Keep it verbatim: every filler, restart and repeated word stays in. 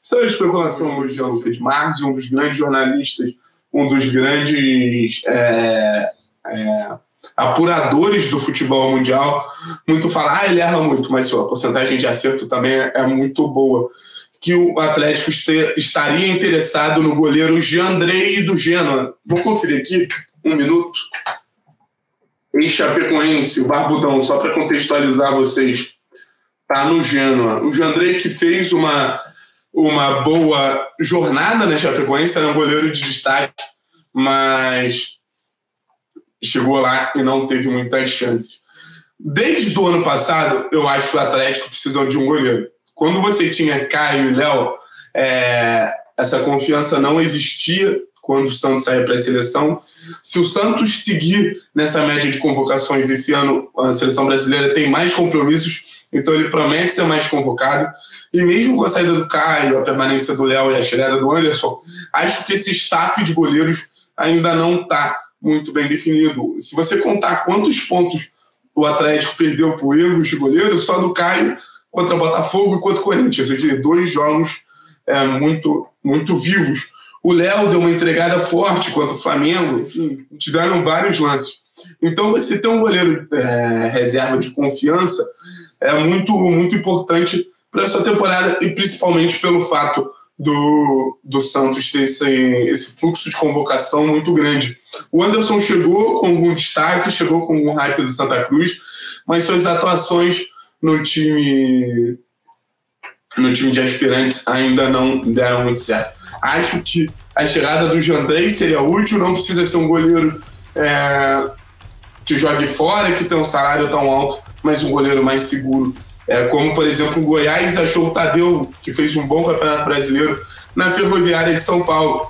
Essa especulação hoje, Jean Lucas Marques, um dos grandes jornalistas, um dos grandes é, é, apuradores do futebol mundial, muito fala, ah, ele erra muito, mas sua porcentagem de acerto também é muito boa. Que o Atlético este, estaria interessado no goleiro Jeandrei do Genoa. Vou conferir aqui, um minuto. Ex-chapecoense, o Barbudão, só para contextualizar vocês. Tá no Genoa. O Jeandrei que fez uma, uma boa jornada na Chapecoense, era um goleiro de destaque, mas chegou lá e não teve muitas chances. Desde o ano passado, eu acho que o Atlético precisa de um goleiro. Quando você tinha Caio e Léo, é, essa confiança não existia quando o Santos saía para a seleção. Se o Santos seguir nessa média de convocações esse ano, a seleção brasileira tem mais compromissos, então ele promete ser mais convocado. E mesmo com a saída do Caio, a permanência do Léo e a chegada do Anderson, acho que esse staff de goleiros ainda não está muito bem definido. Se você contar quantos pontos o Atlético perdeu por erros de goleiro, só do Caio contra o Botafogo e contra o Corinthians, de dois jogos é, muito, muito vivos. O Léo deu uma entregada forte contra o Flamengo, enfim, tiveram vários lances. Então, você ter um goleiro é, reserva de confiança é muito, muito importante para essa temporada, e principalmente pelo fato do, do Santos ter esse, esse fluxo de convocação muito grande. O Anderson chegou com algum destaque, chegou com algum hype do Santa Cruz, mas suas atuações no time, no time de aspirantes ainda não deram muito certo. Acho que a chegada do Jeandrei seria útil, não precisa ser um goleiro é, que jogue fora, que tem um salário tão alto, mas um goleiro mais seguro. É, como, por exemplo, o Goiás achou o Tadeu, que fez um bom campeonato brasileiro na Ferroviária de São Paulo.